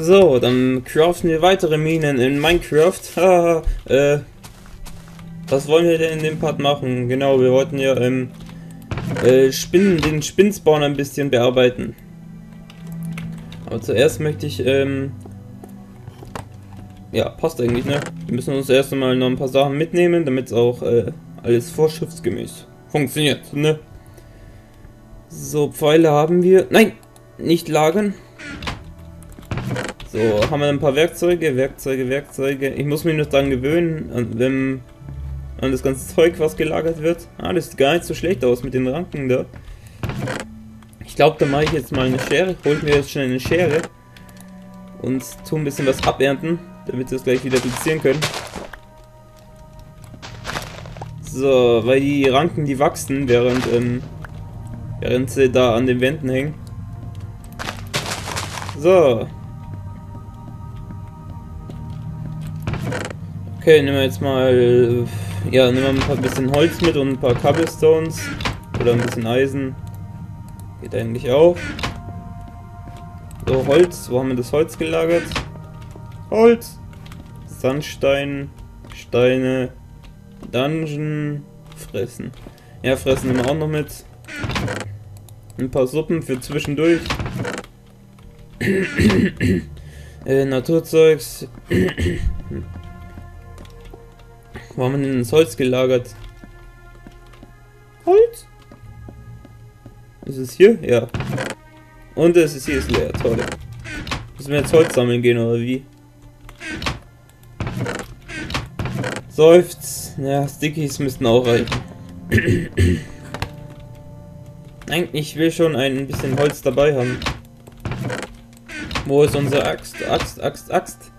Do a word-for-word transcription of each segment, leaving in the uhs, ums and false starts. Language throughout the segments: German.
So, dann craften wir weitere Minen in Minecraft. Haha, äh, was wollen wir denn in dem Part machen? Genau, wir wollten ja ähm, äh, Spinnen, den Spinnspawn ein bisschen bearbeiten. Aber zuerst möchte ich, ähm, ja, passt eigentlich, ne? Wir müssen uns erst einmal noch ein paar Sachen mitnehmen, damit es auch äh, alles vorschriftsgemäß funktioniert, ne? So, Pfeile haben wir. Nein! Nicht lagern. So, haben wir ein paar Werkzeuge, Werkzeuge, Werkzeuge. Ich muss mich noch dran gewöhnen, an, wenn, an das ganze Zeug, was gelagert wird. Ah, das sieht gar nicht so schlecht aus mit den Ranken da. Ich glaube, da mache ich jetzt mal eine Schere. Holen wir jetzt schnell eine Schere. Und tun ein bisschen was abernten, damit wir es gleich wieder duplizieren können. So, weil die Ranken, die wachsen, während, ähm, während sie da an den Wänden hängen. So. Okay, nehmen wir jetzt mal, ja, nehmen wir ein paar bisschen Holz mit und ein paar Cobblestones oder ein bisschen Eisen. Geht eigentlich auch. So, Holz, wo haben wir das Holz gelagert? Holz! Sandstein, Steine, Dungeon, Fressen. Ja, Fressen nehmen wir auch noch mit. Ein paar Suppen für zwischendurch. äh, Naturzeugs. Wo haben wir denn das Holz gelagert? Holz? Ist es hier? Ja. Und es ist hier ist leer. Toll. Müssen wir jetzt Holz sammeln gehen oder wie? Seufz. Ja, Stickies müssten auch reichen. Nein, ich will schon ein bisschen Holz dabei haben. Wo ist unsere Axt? Axt, Axt, Axt.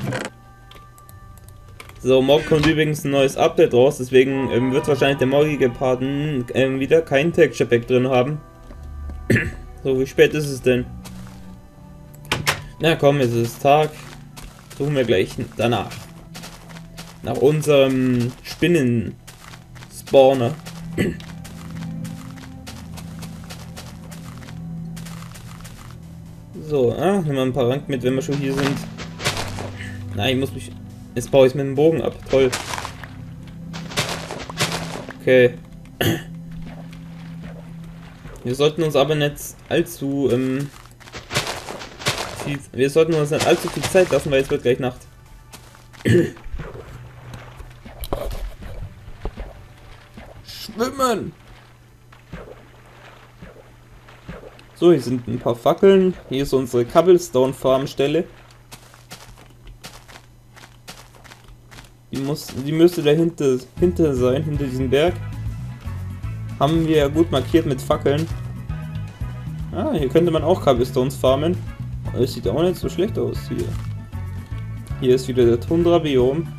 So, morgen kommt übrigens ein neues Update raus, deswegen ähm, wird wahrscheinlich der morgige Part ähm, wieder kein Texture Pack drin haben. So, wie spät ist es denn? Na komm, jetzt ist es Tag. Suchen wir gleich danach. Nach unserem Spinnen-Spawner. So, ah, nehmen wir ein paar Rank mit, wenn wir schon hier sind. Nein, ich muss mich... Jetzt baue ich es mit dem Bogen ab. Toll. Okay. Wir sollten uns aber nicht allzu... Ähm, viel, wir sollten uns nicht allzu viel Zeit lassen, weil es wird gleich Nacht. Schwimmen! So, hier sind ein paar Fackeln. Hier ist unsere Cobblestone-Farmstelle. Die, muss, die müsste dahinter hinter sein, hinter diesem Berg. Haben wir ja gut markiert mit Fackeln. Ah, hier könnte man auch Cobblestones farmen. Das sieht auch nicht so schlecht aus hier. Hier ist wieder der Tundra-Biom.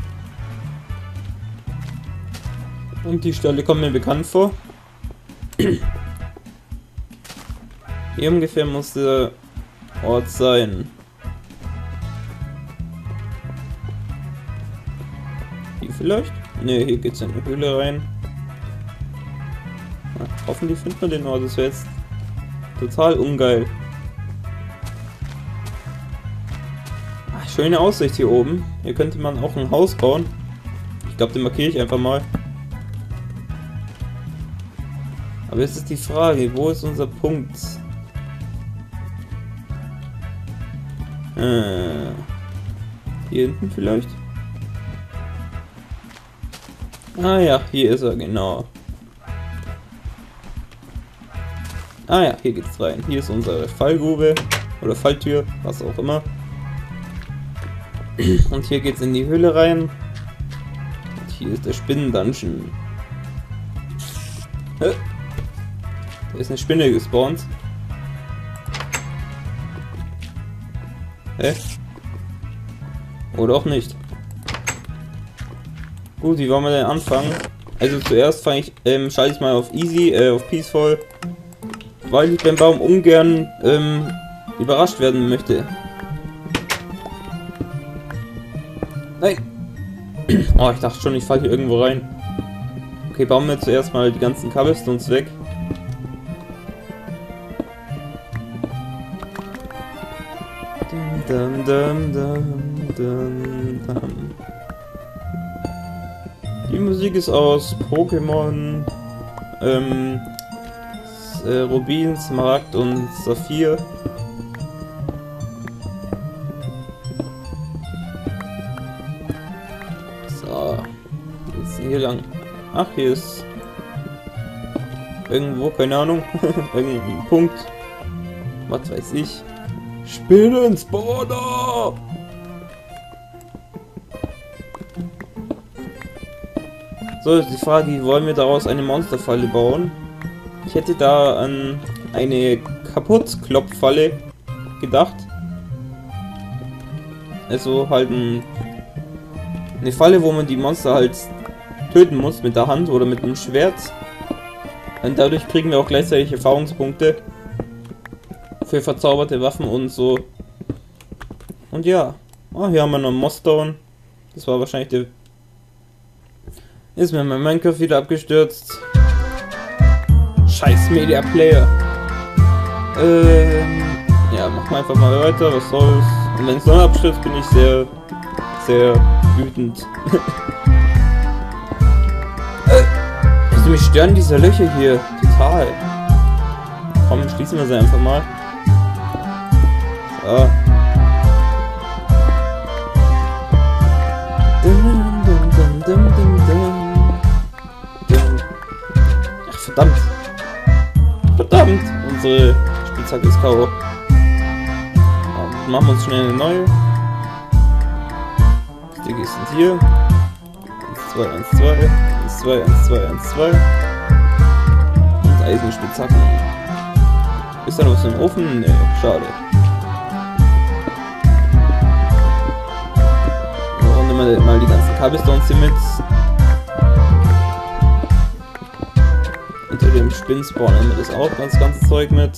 Und die Stelle kommt mir bekannt vor. Hier ungefähr muss der Ort sein. Hier vielleicht? Ne, hier geht's in die Höhle rein. Na, hoffentlich findet man den Ort. Das wäre jetzt total ungeil. Ach, schöne Aussicht hier oben. Hier könnte man auch ein Haus bauen. Ich glaube, den markiere ich einfach mal. Aber jetzt ist die Frage, wo ist unser Punkt? Äh, hier hinten vielleicht? Ah ja, hier ist er, genau. Ah ja, hier geht's rein. Hier ist unsere Fallgrube oder Falltür, was auch immer. Und hier geht's in die Höhle rein. Und hier ist der Spinnen-Dungeon. Da ist eine Spinne gespawnt. Hä? Oder auch nicht. Gut, wie wollen wir denn anfangen? Also zuerst fange ich, ähm, schalte ich mal auf Easy, äh, auf Peaceful, weil ich beim Baum ungern ähm, überrascht werden möchte. Nein! Oh, ich dachte schon, ich falle hier irgendwo rein. Okay, bauen wir zuerst mal die ganzen Cobblestones weg. Dum, dum, dum, dum, dum. Die Musik ist aus Pokémon, ähm, äh, Rubin, Smaragd und Saphir. So, jetzt hier lang. Ach, hier ist irgendwo, keine Ahnung, irgendein Punkt. Was weiß ich. Spinnenspawner! So, ist die Frage, wie wollen wir daraus eine Monsterfalle bauen? Ich hätte da an eine Kaputtklopffalle gedacht. Also halt ein, eine Falle, wo man die Monster halt töten muss mit der Hand oder mit einem Schwert. Und dadurch kriegen wir auch gleichzeitig Erfahrungspunkte für verzauberte Waffen und so. Und ja. Oh, hier haben wir noch Mossstone. Das war wahrscheinlich der... Ist mir mein Minecraft wieder abgestürzt. Scheiß Media Player. Ähm... Ja, machen wir einfach mal weiter, was soll's. Und wenn es dann abstürzt, bin ich sehr... sehr wütend. Also mich stören diese Löcher hier. Total. Komm, schließen wir sie einfach mal. So. Dum, dum, dum, dum, dum, dum. Ach, verdammt. Verdammt. Unsere Spitzhacke ist K O. Machen wir uns schnell eine neue. Sticky sind hier. eins, zwei, eins, zwei. eins, zwei, eins, zwei, eins, zwei. Und Eisenspitzhacken. Ist da noch was im Ofen? Ne, schade. So, nehmen wir mal die ganzen Cobblestones hier mit. Unter dem Spinnspawn nehmen wir das auch, das ganze Zeug mit.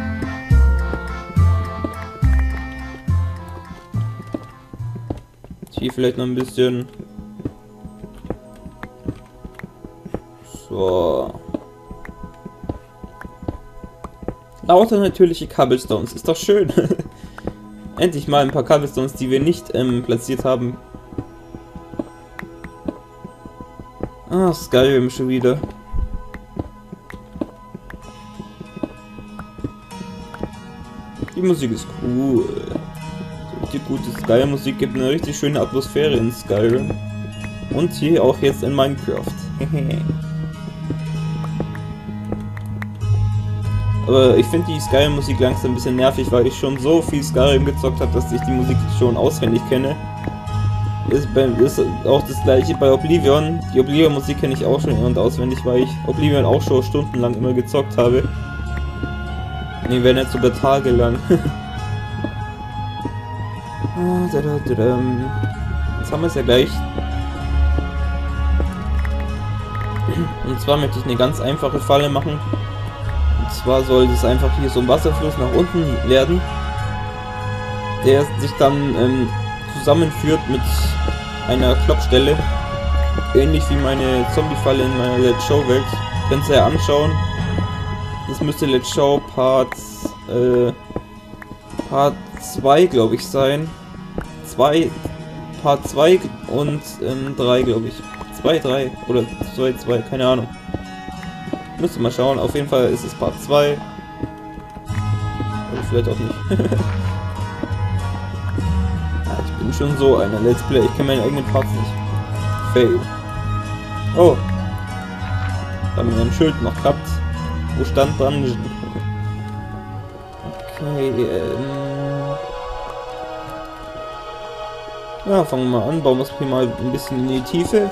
Hier vielleicht noch ein bisschen. So. Lauter natürliche Cobblestones, ist doch schön. Endlich mal ein paar Cobblestones, die wir nicht ähm, platziert haben. Ah, Skyrim schon wieder. Die Musik ist cool. Die gute Skyrim-Musik gibt eine richtig schöne Atmosphäre in Skyrim. Und hier auch jetzt in Minecraft. Aber ich finde die Skyrim-Musik langsam ein bisschen nervig, weil ich schon so viel Skyrim gezockt habe, dass ich die Musik schon auswendig kenne. Ist, bei, ist auch das gleiche bei Oblivion. Die Oblivion-Musik kenne ich auch schon in- und auswendig, weil ich Oblivion auch schon stundenlang immer gezockt habe. Ne, wäre nicht sogar tagelang. Jetzt haben wir es ja gleich. Und zwar möchte ich eine ganz einfache Falle machen. Und zwar soll es einfach hier so ein Wasserfluss nach unten werden, der sich dann ähm, zusammenführt mit einer Klopfstelle. Ähnlich wie meine Zombie-Falle in meiner Let's Show-Welt. Könnt ihr ja anschauen. Das müsste Let's Show Part äh, Part zwei, glaube ich, sein. zwei, Part zwei und ähm, drei, glaube ich. zwei, drei oder zwei, zwei, keine Ahnung. Müsste mal schauen. Auf jeden Fall ist es Part zwei. Oder vielleicht auch nicht. Ja, ich bin schon so einer Let's Play. Ich kenne meine eigenen Parts nicht. Fail. Oh. Da haben wir ein Schild noch gehabt. Wo stand dran? Okay, ähm... ja, fangen wir mal an. Bauen wir es hier mal ein bisschen in die Tiefe.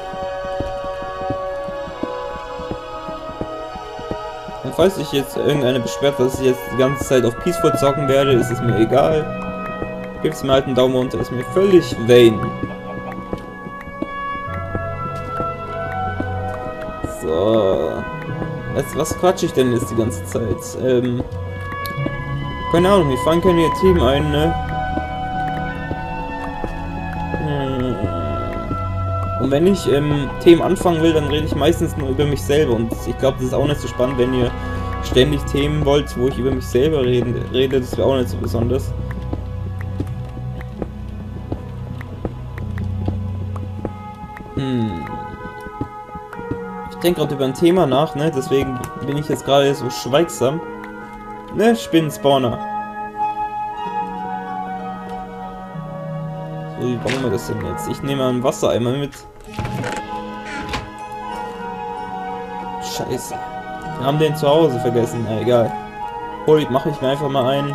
Und falls sich jetzt irgendeiner beschwert, dass ich jetzt die ganze Zeit auf Peaceful zocken werde, ist es mir egal. Gebt es mir halt einen Daumen runter, ist mir völlig vain. So. Was, was quatsch ich denn jetzt die ganze Zeit? Ähm. Keine Ahnung, mir fallen keine Themen ein, ne? Hm. Und wenn ich ähm, Themen anfangen will, dann rede ich meistens nur über mich selber. Und ich glaube, das ist auch nicht so spannend, wenn ihr ständig Themen wollt, wo ich über mich selber reden, rede. Das wäre auch nicht so besonders. Hm. Ich denke gerade über ein Thema nach, ne? Deswegen bin ich jetzt gerade so schweigsam. Ne, Spinnenspawner. So, wie bauen wir das denn jetzt? Ich nehme einen Wassereimer mit. Scheiße. Wir haben den zu Hause vergessen. Na, egal. Hol, mache ich mir einfach mal ein.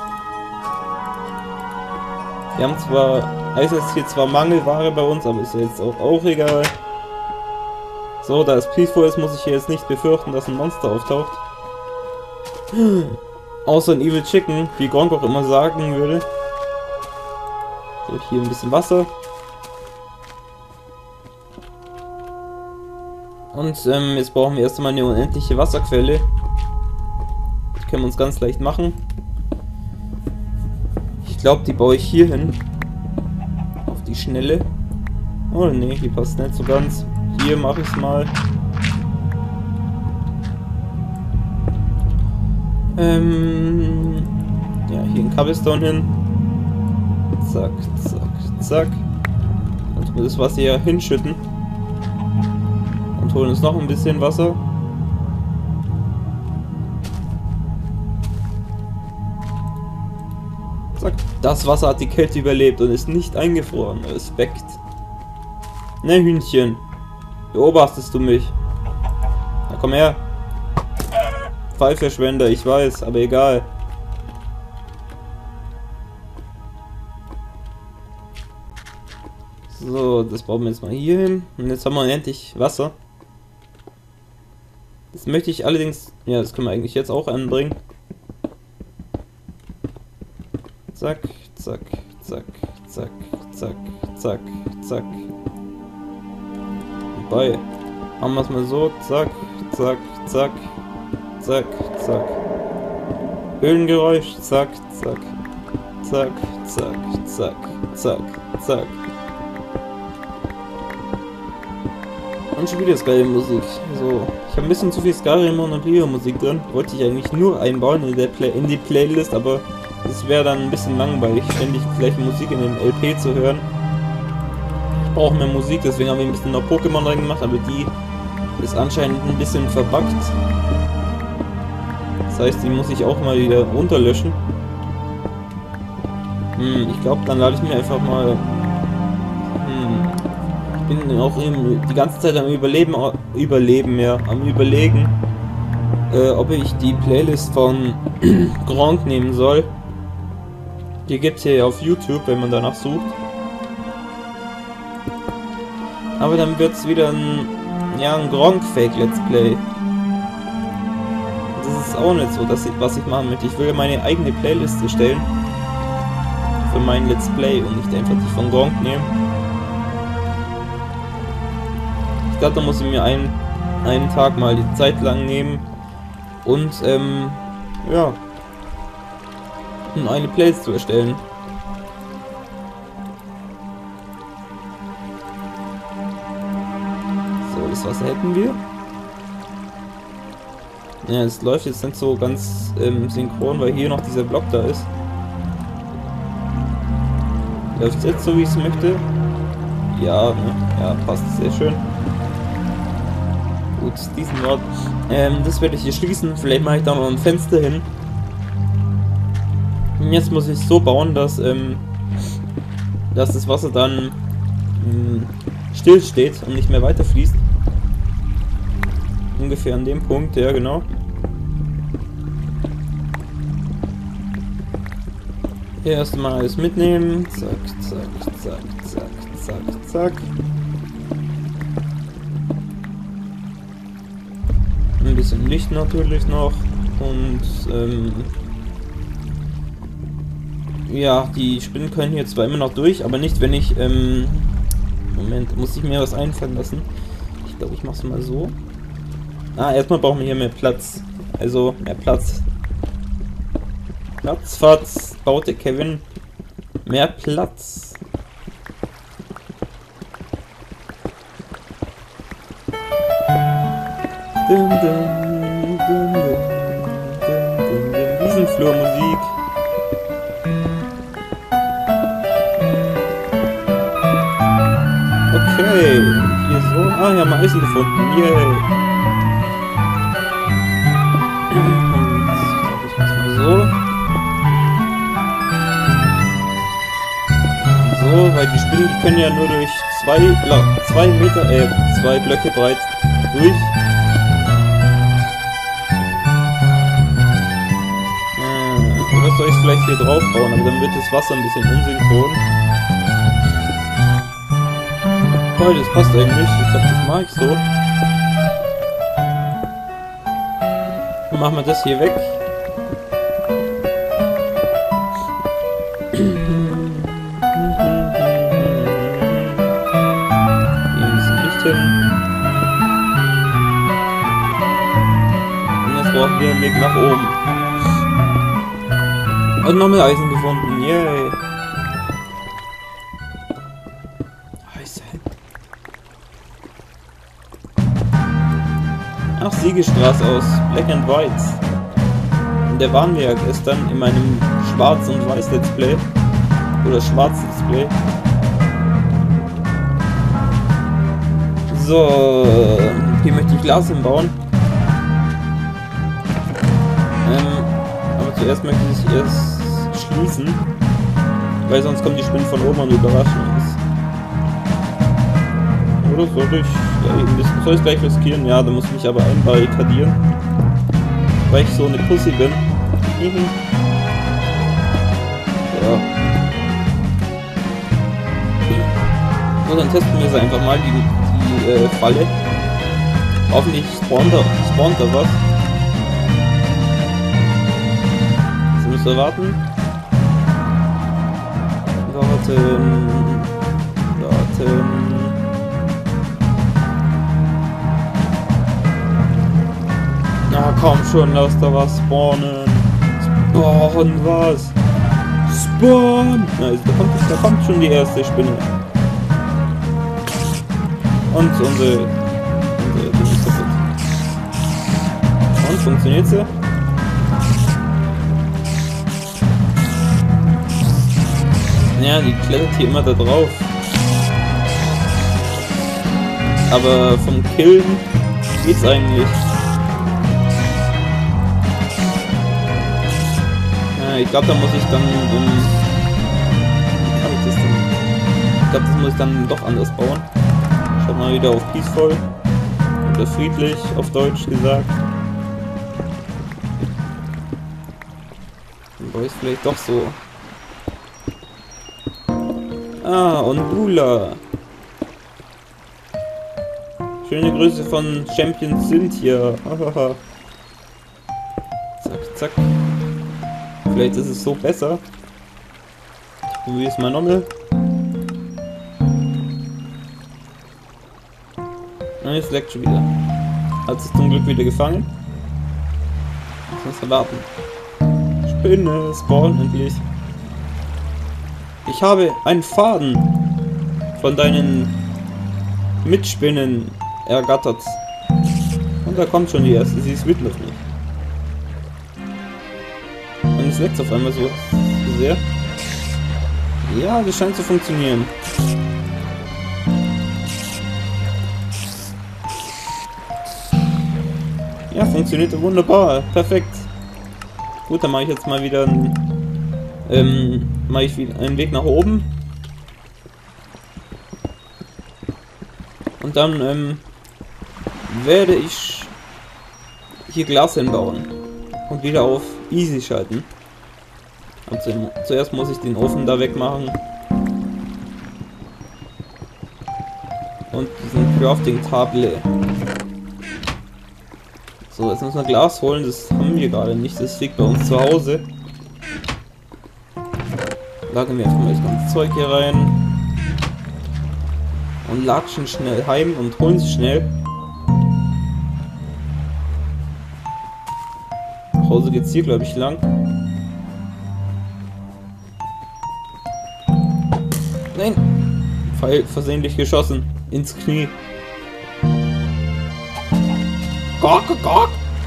Wir haben zwar, heißt es hier zwar Mangelware bei uns, aber ist ja jetzt auch, auch egal. So, da es peaceful ist, muss ich hier jetzt nicht befürchten, dass ein Monster auftaucht. Außer ein Evil Chicken, wie Gronk auch immer sagen würde. So, hier ein bisschen Wasser. Und ähm, jetzt brauchen wir erst einmal eine unendliche Wasserquelle. Das können wir uns ganz leicht machen. Ich glaube, die baue ich hier hin. Auf die Schnelle. Oh ne, die passt nicht so ganz. Hier mache ich es mal. Ähm, ja, hier ein Cobblestone hin. Zack, zack, zack. Und wir das Wasser hier hinschütten. Und holen uns noch ein bisschen Wasser. Zack. Das Wasser hat die Kälte überlebt und ist nicht eingefroren. Respekt. Ne, Hühnchen. Beobachtest du mich? Na komm her. Pfeilverschwender, ich weiß, aber egal. So, das bauen wir jetzt mal hier hin. Und jetzt haben wir endlich Wasser. Das möchte ich allerdings... Ja, das können wir eigentlich jetzt auch anbringen. Zack, zack, zack, zack, zack, zack, zack. Wobei, machen wir es mal so. Zack, zack, zack, zack, zack. Höhlengeräusch. Zack, zack, zack, zack, zack, zack, zack. Und schon wieder geile Musik. So, ich habe ein bisschen zu viel Skyrim und Rio Musik drin. Wollte ich eigentlich nur einbauen in, der Play in die Playlist, aber es wäre dann ein bisschen langweilig, ständig gleich Musik in den L P zu hören. Ich brauche mehr Musik, deswegen haben wir ein bisschen noch Pokémon rein gemacht, aber die ist anscheinend ein bisschen verbuggt. Das heißt, die muss ich auch mal wieder runterlöschen. Hm, ich glaube, dann lade ich mir einfach mal... Hm, ich bin auch eben die ganze Zeit am Überleben, Überleben, ja, am Überlegen, äh, ob ich die Playlist von Gronk nehmen soll. Die gibt es hier auf YouTube, wenn man danach sucht. Aber dann wird es wieder ein, ja, ein Gronk-Fake Let's Play. Das ist auch nicht so, dass ich, was ich machen möchte. Ich will meine eigene Playlist erstellen. Für mein Let's Play und nicht einfach die von Gronk nehmen. Ich glaube, da muss ich mir einen, einen Tag mal die Zeit lang nehmen. Und, ähm, ja. Um eine Playlist zu erstellen. So, das Wasser hätten wir. Ja, es läuft jetzt nicht so ganz ähm, synchron, weil hier noch dieser Block da ist. Läuft es jetzt so, wie ich es möchte? Ja, ne? Ja, passt sehr schön. Gut, diesen Ort. Ähm, das werde ich hier schließen. Vielleicht mache ich da noch ein Fenster hin. Jetzt muss ich es so bauen, dass, ähm, dass das Wasser dann ähm, still steht und nicht mehr weiter fließt. Ungefähr an dem Punkt, ja genau. Hier erstmal alles mitnehmen. Zack, zack, zack, zack, zack, zack. Ein bisschen Licht natürlich noch. Und ähm, ja, die Spinnen können hier zwar immer noch durch, aber nicht, wenn ich, ähm, Moment, muss ich mir was einfallen lassen. Ich glaube, ich mache es mal so. Ah, erstmal brauchen wir hier mehr Platz. Also, mehr Platz. Platz, Fatz, baut der Kevin. Mehr Platz. Dum, dum, dum, dum, dum, dum. Wiesenflurmusik. Okay. Ah, wir haben Eisen gefunden. Yay. So. So, weil die Spinnen, die können ja nur durch zwei, zwei Meter, äh, zwei Blöcke breit durch. Äh, oder soll ich es vielleicht hier drauf bauen, aber dann wird das Wasser ein bisschen unsynchron. Toll, das passt eigentlich. Ich glaube, das mache ich so. Dann machen wir das hier weg. Und jetzt brauchen wir einen Weg nach oben. Und noch mehr Eisen gefunden. Yay. Eisen. Ach, Siegestraße aus Black and White. Und der waren wir ja gestern in meinem Schwarz- und Weiß-Let's Play. Oder Schwarz-Let's Play. So, hier möchte ich Glas hinbauen. Ähm, aber zuerst möchte ich es erst schließen, weil sonst kommt die Spinne von oben und überraschen uns. Oder soll ich, ja, eben, soll ich gleich riskieren? Ja, da muss ich mich aber einbarrikadieren, weil ich so eine Pussy bin. Ja. So, dann testen wir es einfach mal, die Die äh, Falle. Hoffentlich spawnt da, spawnt da was. Jetzt müssen wir warten. Warten. Warten. Na komm schon, lass da was spawnen. Spawn was. Spawn! Na, da kommt, da kommt schon die erste Spinne. Und unsere, unsere Ding ist kaputt. Und funktioniert sie? Ja, die klettert hier immer da drauf. Aber vom Killen geht's eigentlich. Ja, ich glaube, da muss ich dann um. Wie kann ich das denn? Ich glaube, das muss ich dann doch anders bauen. Schaut mal wieder auf Peaceful oder friedlich auf Deutsch gesagt. Dann war ich vielleicht doch so. Ah, und Bula. Schöne Grüße von Champion Cynthia. Zack, zack. Vielleicht ist es so besser. Probier es mal nochmal. Nein, es leckt schon wieder. Hat es zum Glück wieder gefangen. Ich muss erwarten. Spinne, spawn endlich. Ich habe einen Faden von deinen Mitspinnen ergattert. Und da kommt schon die erste. Sie ist wütend auf mich. Und es leckt auf einmal so sehr. Ja, das scheint zu funktionieren. Ja, funktioniert wunderbar. Perfekt. Gut, dann mache ich jetzt mal wieder einen, ähm, mache ich wieder einen Weg nach oben. Und dann ähm, werde ich hier Glas hinbauen und wieder auf Easy schalten. Also, zuerst muss ich den Ofen da wegmachen und diesen Crafting-Table. So, jetzt müssen wir Glas holen, das haben wir gerade nicht, das liegt bei uns zu Hause. Lagern wir einfach mal das ganze Zeug hier rein. Und latschen schnell heim und holen sie schnell. Nach Hause geht's hier, glaube ich, lang. Nein! Pfeil versehentlich geschossen. Ins Knie. Gok, gok.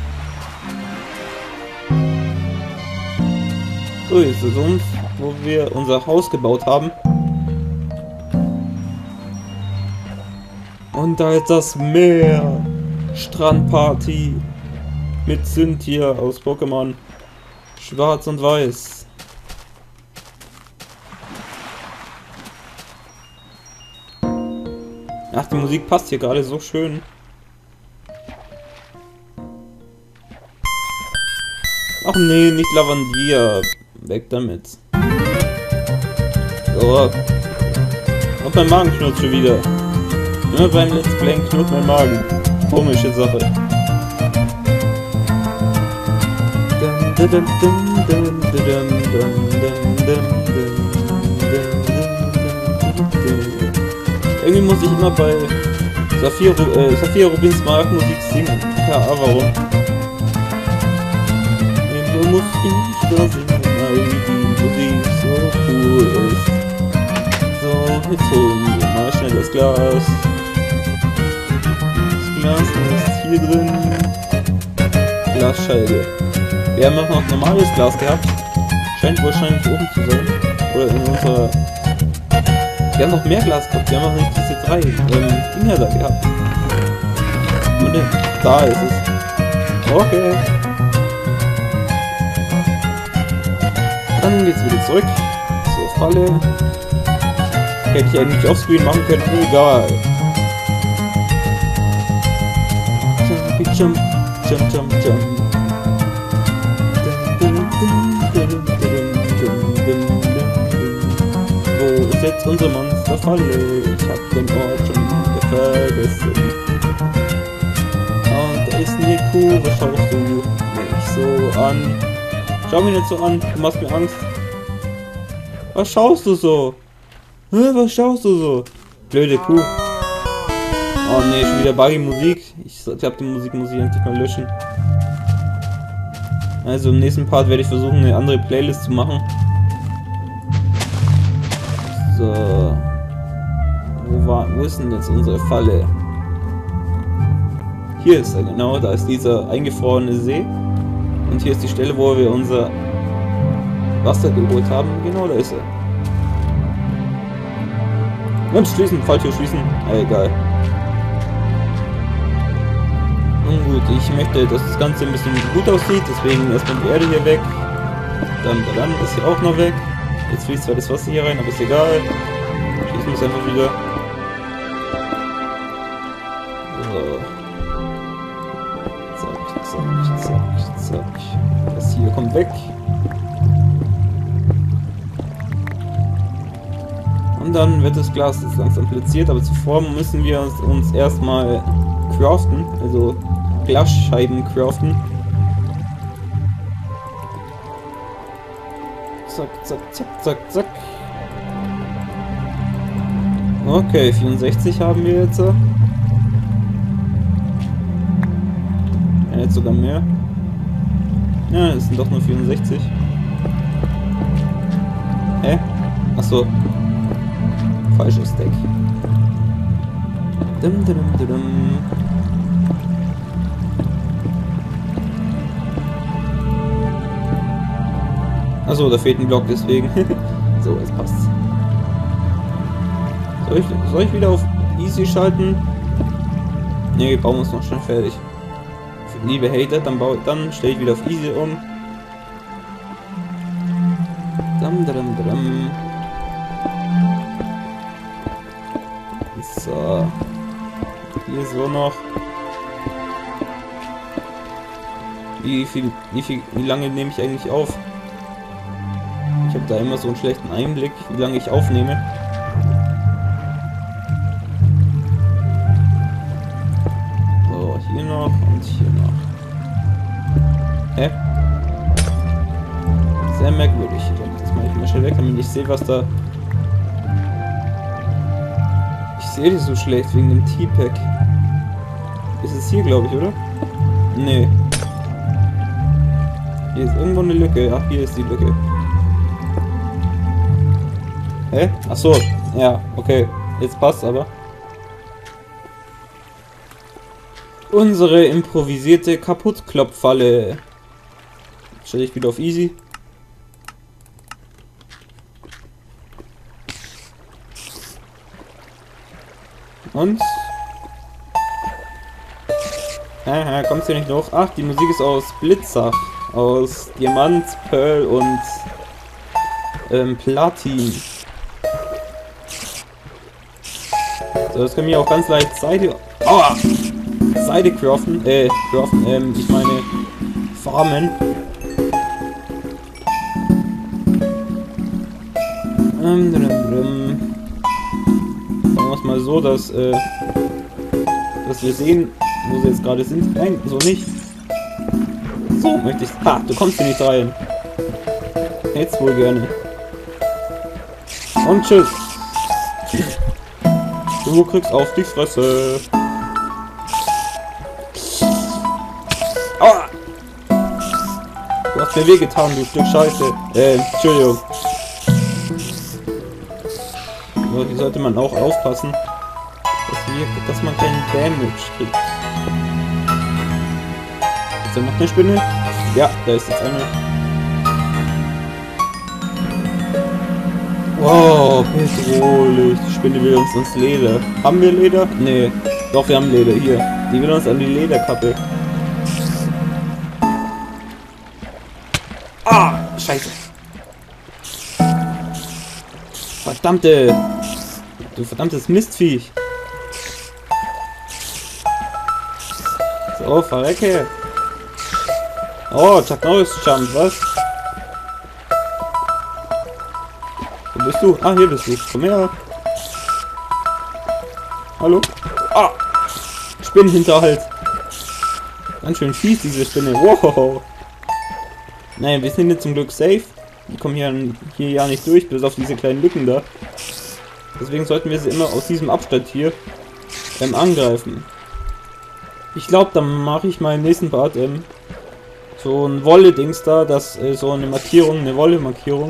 So, hier ist der Sumpf, wo wir unser Haus gebaut haben. Und da ist das Meer. Strandparty. Mit Cynthia aus Pokémon. Schwarz und Weiß. Ach, die Musik passt hier gerade so schön. Ach nee, nicht Lavandia. Weg damit. So. Und mein Magen knurrt schon wieder. Immer beim Let's Play knurrt mein Magen. Komische Sache. Irgendwie muss ich immer bei Saphir, äh, Saphir Rubins Markmusik singen. Ja, warum? Du musst nicht da singen, weil die Musik so cool ist. So, jetzt holen wir mal schnell das Glas. Das Glas ist hier drin. Glasscheibe. Wir haben auch noch normales Glas gehabt. Scheint wahrscheinlich oben zu sein. Oder in unserer... Wir haben noch mehr Glas gehabt. Wir haben noch nicht diese drei ähm, Dinger da gehabt. Und da ist es. Okay. Dann geht's wieder zurück zur Falle. Hätte ich eigentlich offscreen machen können, egal. Jump, jump, jump, jump, jump. Wo ist jetzt unsere Monsterfalle? Ich hab den Ort schon wieder vergessen. Und da ist eine Kuh, was schaust du mich so an? Schau mich nicht so an, du machst mir Angst. Was schaust du so? Hä, was schaust du so? Blöde Kuh. Oh ne, schon wieder buggy Musik. Ich glaube, die Musik muss ich endlich mal löschen. Also im nächsten Part werde ich versuchen, eine andere Playlist zu machen. So. Wo war, wo ist denn jetzt unsere Falle? Hier ist er, genau, da ist dieser eingefrorene See. Und hier ist die Stelle, wo wir unser Wasser geholt haben. Genau, da ist er. Und schließen, Falltür schließen. Ah, egal. Nun gut, ich möchte, dass das Ganze ein bisschen gut aussieht. Deswegen erstmal die Erde hier weg. Dann der Land ist hier auch noch weg. Jetzt fließt zwar das Wasser hier rein, aber ist egal. Schließen wir es einfach wieder. So. Zack, zack, zack, zack. Das hier kommt weg. Und dann wird das Glas jetzt langsam platziert, aber zuvor müssen wir uns, uns erstmal craften, also Glasscheiben craften. Zack, zack, zack, zack, zack. Okay, vierundsechzig haben wir jetzt. Ja, jetzt sogar mehr. Ja, es sind doch nur vierundsechzig. Hä? Achso. Falsches Deck. Dum, dum, dum, dum. Achso, da fehlt ein Block, deswegen. So, es passt. Soll ich, soll ich wieder auf Easy schalten? Ne, wir bauen uns noch schnell fertig. Liebe Hater, dann, baue, dann stelle ich wieder auf Easy um. Dum, dum, dum. So. Hier so noch. Wie viel, wie viel, wie lange nehme ich eigentlich auf? Ich habe da immer so einen schlechten Einblick, wie lange ich aufnehme. So, hier noch und hier noch. Hä? Sehr merkwürdig. Das mache ich mal schnell weg, damit ich sehe, was da... Ich sehe die so schlecht wegen dem T-Pack. Ist es hier, glaube ich, oder? Nee. Hier ist irgendwo eine Lücke. Ach, hier ist die Lücke. Hä? Ach so. Ja, okay. Jetzt passt aber. Unsere improvisierte Kaputtklopffalle. Stelle ich wieder auf Easy. Und Haha, kommst du nicht hoch? Ach, die Musik ist aus Blitzer. Aus Diamant, Pearl und ähm, Platin. So, das können wir auch ganz leicht Seite... Aua! Seite craften, äh, craften, ähm, ich meine... Farmen. Ähm, drum, drum. Sagen wir es mal so, dass, äh... dass wir sehen, wo sie jetzt gerade sind. Nein, so nicht. So möchte ich... Ha, du kommst hier nicht rein. Jetzt wohl gerne. Und tschüss. Du kriegst auf die Fresse. Aua! Du hast mir wehgetan, du Stück Scheiße. Äh, Entschuldigung. So, hier sollte man auch aufpassen, dass, wir, dass man keinen Damage kriegt. Ist da noch eine Spinne? Ja, da ist jetzt eine. Wow, bedrohlich. Die Spinne will uns ins Leder. Haben wir Leder? Nee. Doch, wir haben Leder. Hier. Die will uns an die Lederkappe. Ah! Scheiße. Verdammte. Du verdammtes Mistviech. So, verrecke. Oh, Chuck Norris Jump, was? Wo bist du? Ah, hier bist du. Komm her. Hallo? Ah! Spinnenhinterhalt. Ganz schön fies, diese Spinne. Wow. Nein, wir sind jetzt zum Glück safe. Die kommen hier, hier ja nicht durch, bis auf diese kleinen Lücken da. Deswegen sollten wir sie immer aus diesem Abstand hier ähm, angreifen. Ich glaube, dann mache ich mal im nächsten Part ähm, so ein Wolle-Dings da, das äh, so eine Markierung, eine Wolle-Markierung.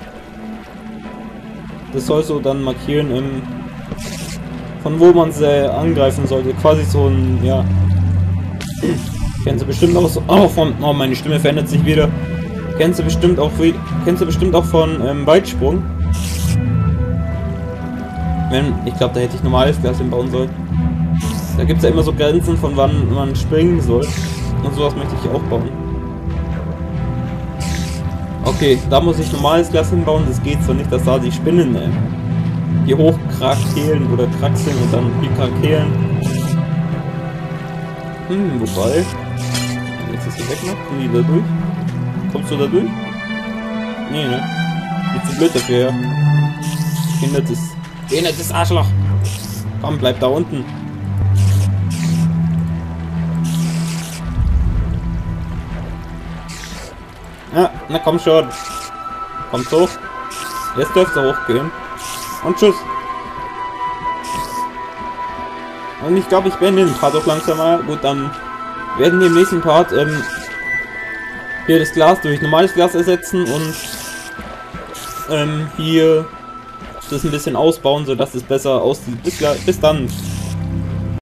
Das soll so dann markieren, ähm, von wo man sie angreifen sollte. Quasi so ein, ja. Kennen Sie bestimmt auch so, auch von, oh, meine Stimme verändert sich wieder. Kennst du bestimmt auch, kennst du bestimmt auch von ähm, Weitsprung. Wenn, ich glaube, da hätte ich normales Glas hinbauen sollen. Da gibt es ja immer so Grenzen, von wann man springen soll. Und sowas möchte ich auch bauen. Okay, da muss ich normales Glas hinbauen. Das geht so nicht, dass da die Spinnen äh, hier hochkrakehlen oder kraxeln und dann hier krakehlen. Hm, wobei. Jetzt ist sie weg noch. Kommen die da durch? Kommst du da durch? Nee, ne? Jetzt zu blöd dafür, ja. Behindertes. Behindertes Arschloch! Komm, bleib da unten. Ja, na komm schon. Kommt hoch. Jetzt dürft ihr hochgehen. Und tschüss. Und ich glaube, ich beende den Part auch langsam mal. Gut, dann werden wir im nächsten Part ähm, hier das Glas durch normales Glas ersetzen und ähm, hier das ein bisschen ausbauen, sodass es besser aussieht. Bis, bis dann.